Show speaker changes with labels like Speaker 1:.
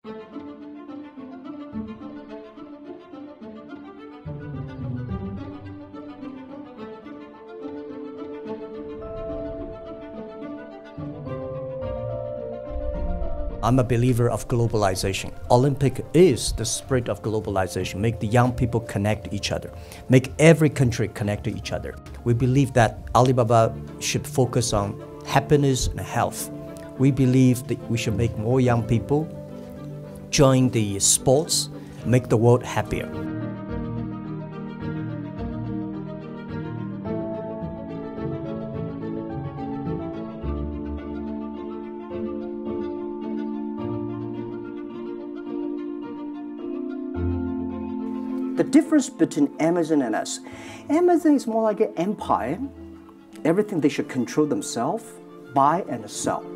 Speaker 1: I'm a believer of globalization. Olympic is the spirit of globalization, make the young people connect each other, make every country connect to each other. We believe that Alibaba should focus on happiness and health. We believe that we should make more young people join the sports, make the world happier. The difference between Amazon and us, Amazon is more like an empire. Everything they should control themselves, buy and sell.